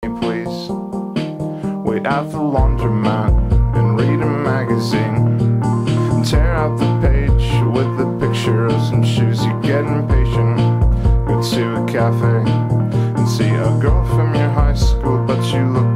please. Wait at the laundromat and read a magazine. Tear out the page with the picture of some shoes. You get impatient, go to a cafe and see a girl from your high school, but you look